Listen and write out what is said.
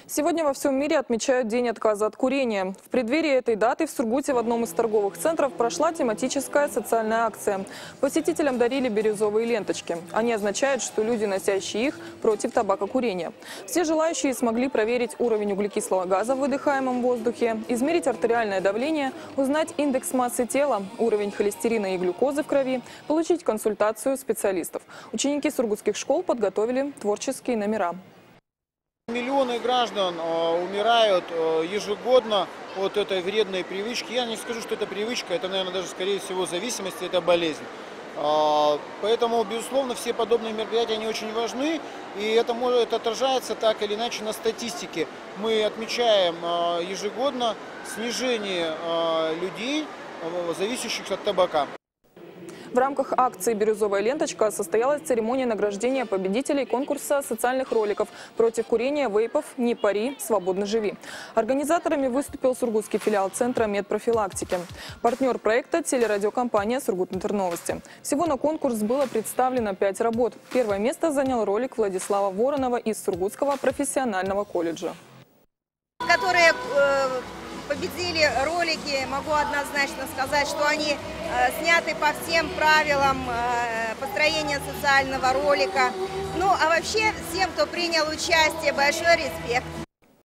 Сегодня во всем мире отмечают День отказа от курения. В преддверии этой даты в Сургуте в одном из торговых центров прошла тематическая социальная акция. Посетителям дарили бирюзовые ленточки. Они означают, что люди, носящие их, против табакокурения. Все желающие смогли проверить уровень углекислого газа в выдыхаемом воздухе, измерить артериальное давление, узнать индекс массы тела, уровень холестерина и глюкозы в крови, получить консультацию специалистов. Ученики сургутских школ подготовили творческие номера. Миллионы граждан умирают ежегодно от этой вредной привычки. Я не скажу, что это привычка, это, наверное, даже, скорее всего, зависимость, это болезнь. Поэтому, безусловно, все подобные мероприятия, они очень важны, и это отражается так или иначе на статистике. Мы отмечаем ежегодно снижение людей, зависящих от табака. В рамках акции «Бирюзовая ленточка» состоялась церемония награждения победителей конкурса социальных роликов «Против курения, вейпов, не пари, свободно живи». Организаторами выступил сургутский филиал Центра медпрофилактики. Партнер проекта – телерадиокомпания «Сургутинтерновости». Всего на конкурс было представлено 5 работ. Первое место занял ролик Владислава Воронова из Сургутского профессионального колледжа. Которые победили ролики, могу однозначно сказать, что они сняты по всем правилам построения социального ролика. Ну, а вообще всем, кто принял участие, большой респект.